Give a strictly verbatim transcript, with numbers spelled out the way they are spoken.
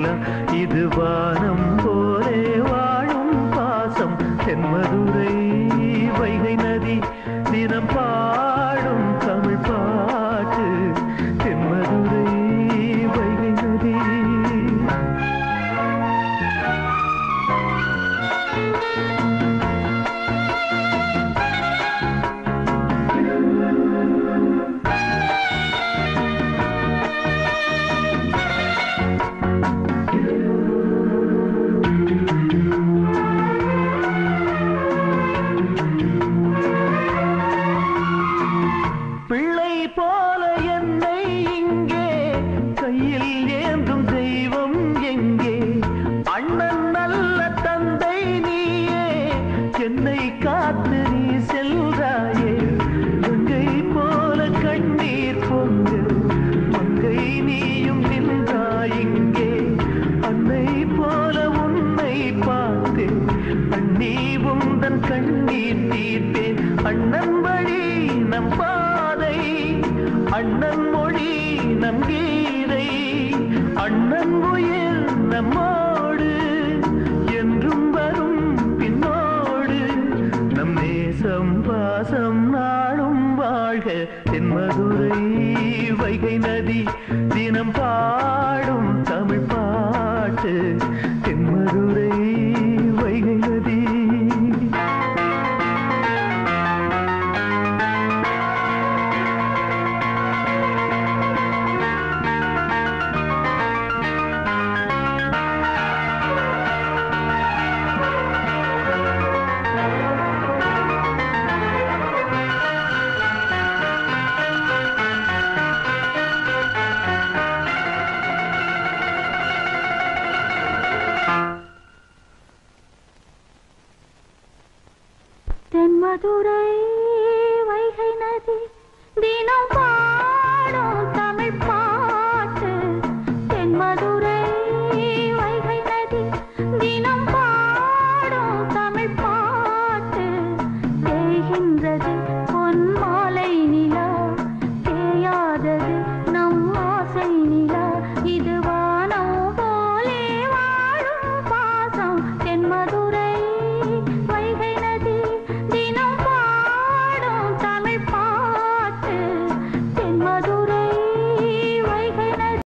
நிலா இது வானம் போலே வாழும் பாசம் தென்மதுரை வைகை நதி தினம் பாடும் தமிழ் பாட்டு தென்மதுரை வைகை நதி பிள்ளை போல என்னை இங்கே கையில் ஏந்தும் தெய்வம் எங்கே அண்ணன் நல்ல தந்தை நீயே என்னை காத்து நீ செல்றாயே கங்கை போல கண்ணீர் பொங்க மங்கை நீயும் நின்றாய் இங்கே அன்னை போல உன்னை பார்த்தேன் அண்ணி உந்தன் கண்ணீர் தீர்த்தேன் அண்ணன் வழி நம் பாதை அண்ணன் மொழி நம் கீதை அண்ணன் உயிர் நம்மோடு என்றும் வரும் பின்னோடு நம் நேசம் பாசம் நாளும் வாழ்க தென்மதுரை வைகை நதி தினம் பாடும் தமிழ் பாட்டு தென்மதுரை வைகை நதி தென்மதுரை வைகை நதி தினம் பாடும் தமிழ் பாட்டு தென்மதுரை வைகை நதி தினம் பாடும் தமிழ் பாட்டு தேய்கின்றது